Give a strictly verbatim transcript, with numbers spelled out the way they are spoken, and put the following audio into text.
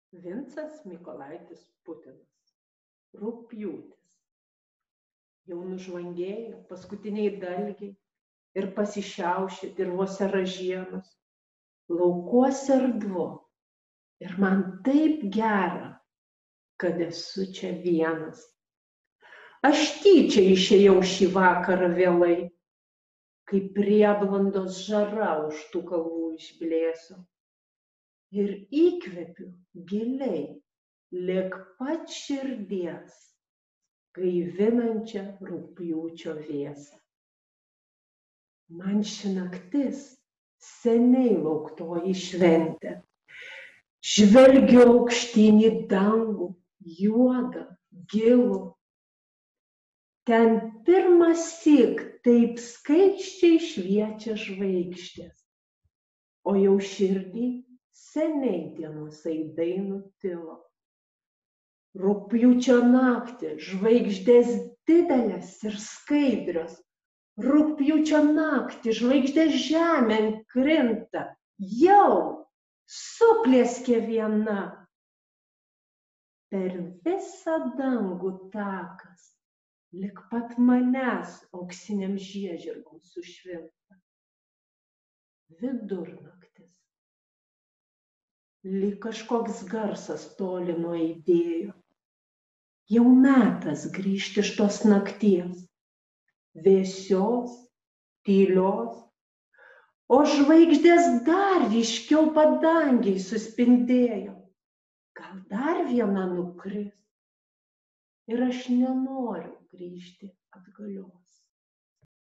Vincas Mykolaitis Putinas. Rugpjūtis. Jau nužvangėjo paskutiniai dalgiai ir pasišiaušė dirvose ražienos. Laukuose erdvu ir man taip gera, kad esu čia vienas. Aš tyčia išėjau šį vakarą vėlai, kai prieblandos žara už tų kalvų išblėso. Ir įkvepiu giliai, lig pat širdies, gaivinančią rugpjūčio vėsą. Man ši naktis seniai lauktoji šventė. Žvelgiu aukštyn į dangų, juodą, gilų. Ten pirmąsyk taip skaisčiai šviečia žvaigždės, o jau širdį seniai dienos aidai nutilo. Rugpjūčio naktį žvaigždės didelės ir skaidrios. Rugpjūčio naktį žvaigždės žemėn krinta, jau suplieskė viena. Per visą dangų takas, lig pat manęs auksiniam žiežirbom sušvinta. Vidurnaktis. Lyg kažkoks garsas toli nuaidėjo. Jau metas grįžti iš tos nakties, vėsios, tylios, o žvaigždės dar ryškiau padangiai suspindėjo. Gal dar viena nukris ir aš nenoriu grįžti atgalios.